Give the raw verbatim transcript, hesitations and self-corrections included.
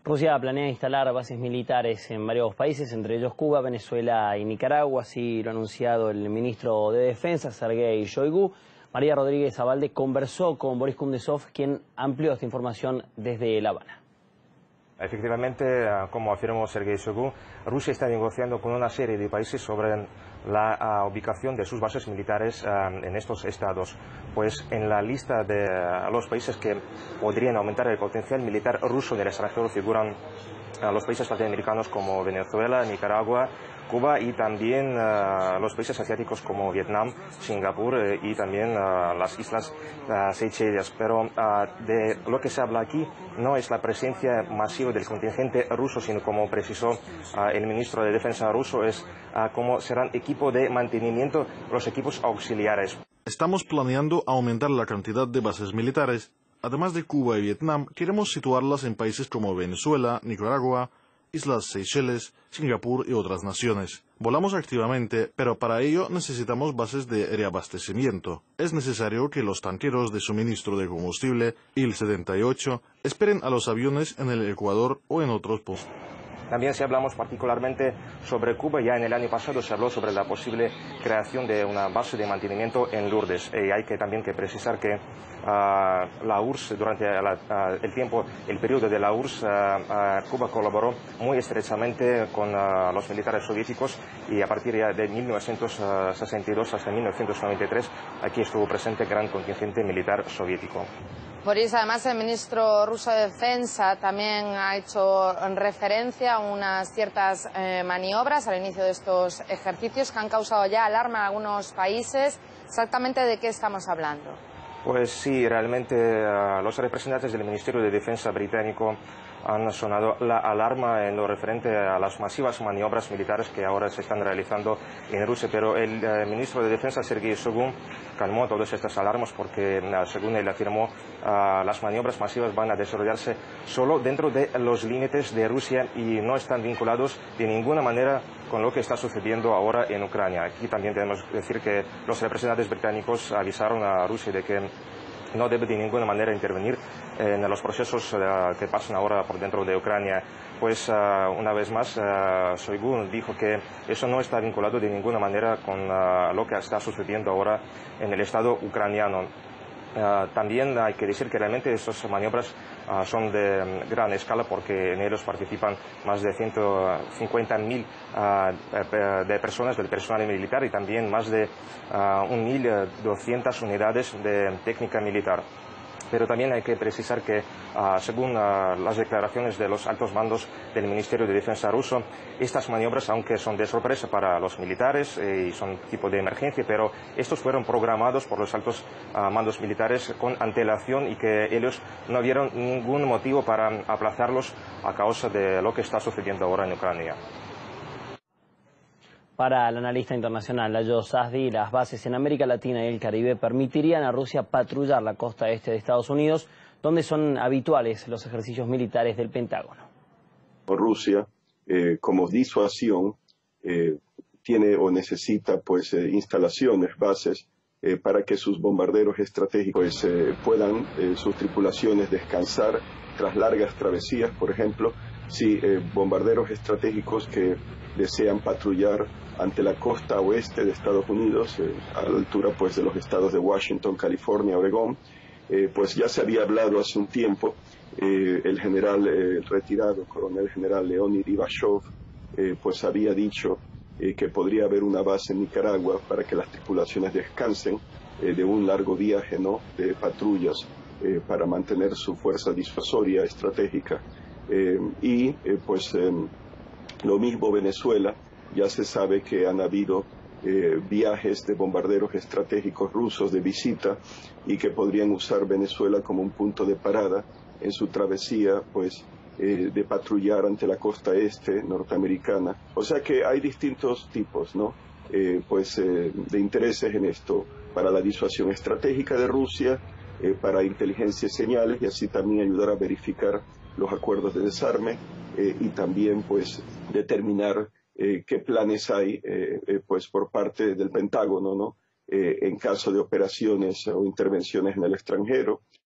Rusia planea instalar bases militares en varios países, entre ellos Cuba, Venezuela y Nicaragua, así lo ha anunciado el ministro de Defensa, Sergei Shoigu. María Rodríguez Abalde conversó con Boris Kundesov, quien amplió esta información desde La Habana. Efectivamente, como afirmó Sergei Shoigu, Rusia está negociando con una serie de países sobre la uh, ubicación de sus bases militares uh, en estos estados. Pues en la lista de uh, los países que podrían aumentar el potencial militar ruso en el extranjero figuran uh, los países latinoamericanos como Venezuela, Nicaragua, Cuba y también uh, los países asiáticos como Vietnam, Singapur eh, y también uh, las islas uh, Seychelles. Pero uh, de lo que se habla aquí no es la presencia masiva del contingente ruso, sino como precisó uh, el ministro de Defensa ruso, es uh, cómo serán equipo de mantenimiento los equipos auxiliares. Estamos planeando aumentar la cantidad de bases militares. Además de Cuba y Vietnam, queremos situarlas en países como Venezuela, Nicaragua, Islas Seychelles, Singapur y otras naciones. Volamos activamente, pero para ello necesitamos bases de reabastecimiento. Es necesario que los tanqueros de suministro de combustible I L setenta y ocho esperen a los aviones en el Ecuador o en otros puntos. También si hablamos particularmente sobre Cuba, ya en el año pasado se habló sobre la posible creación de una base de mantenimiento en Lourdes. Y hay que también que precisar que uh, la U R S S, durante la, uh, el tiempo, el periodo de la U R S S, uh, uh, Cuba colaboró muy estrechamente con uh, los militares soviéticos y a partir ya de mil novecientos sesenta y dos hasta mil novecientos noventa y tres aquí estuvo presente gran contingente militar soviético. Boris, además el ministro ruso de Defensa también ha hecho referencia a unas ciertas eh, maniobras al inicio de estos ejercicios que han causado ya alarma en algunos países. ¿Exactamente de qué estamos hablando? Pues sí, realmente uh, los representantes del Ministerio de Defensa británico han sonado la alarma en lo referente a las masivas maniobras militares que ahora se están realizando en Rusia, pero el uh, ministro de Defensa, Sergei Shoigu, calmó todas estas alarmas porque, uh, según él afirmó, uh, las maniobras masivas van a desarrollarse solo dentro de los límites de Rusia y no están vinculados de ninguna manera con lo que está sucediendo ahora en Ucrania. Aquí también tenemos que decir que los representantes británicos avisaron a Rusia de que no debe de ninguna manera intervenir en los procesos uh, que pasan ahora por dentro de Ucrania. Pues uh, una vez más, uh, Shoigu dijo que eso no está vinculado de ninguna manera con uh, lo que está sucediendo ahora en el Estado ucraniano. Uh, también hay que decir que realmente estas maniobras uh, son de um, gran escala porque en ellos participan más de ciento cincuenta mil uh, de personas del personal militar y también más de uh, mil doscientas unidades de técnica militar. Pero también hay que precisar que, uh, según uh, las declaraciones de los altos mandos del Ministerio de Defensa ruso, estas maniobras, aunque son de sorpresa para los militares eh, y son tipo de emergencia, pero estos fueron programados por los altos uh, mandos militares con antelación y que ellos no vieron ningún motivo para aplazarlos a causa de lo que está sucediendo ahora en Ucrania. Para el analista internacional Layo Sazdi, las bases en América Latina y el Caribe permitirían a Rusia patrullar la costa este de Estados Unidos, donde son habituales los ejercicios militares del Pentágono. Rusia, eh, como disuasión, eh, tiene o necesita pues eh, instalaciones, bases, eh, para que sus bombarderos estratégicos pues, eh, puedan eh, sus tripulaciones descansar tras largas travesías, por ejemplo, si eh, bombarderos estratégicos que desean patrullar ante la costa oeste de Estados Unidos, eh, a la altura pues de los estados de Washington, California, Oregón, eh, pues ya se había hablado hace un tiempo, eh, el general eh, retirado, coronel general Leonid Ivashov, eh, pues había dicho eh, que podría haber una base en Nicaragua para que las tripulaciones descansen eh, de un largo viaje, ¿no?, de patrullas eh, para mantener su fuerza disuasoria estratégica. Eh, y eh, pues eh, lo mismo Venezuela, ya se sabe que han habido eh, viajes de bombarderos estratégicos rusos de visita y que podrían usar Venezuela como un punto de parada en su travesía pues eh, de patrullar ante la costa este norteamericana. O sea que hay distintos tipos, ¿no? Eh, pues eh, de intereses en esto, para la disuasión estratégica de Rusia, eh, para inteligencia y señales, y así también ayudar a verificar los acuerdos de desarme eh, y también pues determinar eh, qué planes hay eh, eh, pues por parte del Pentágono, ¿no? Eh, en caso de operaciones o intervenciones en el extranjero.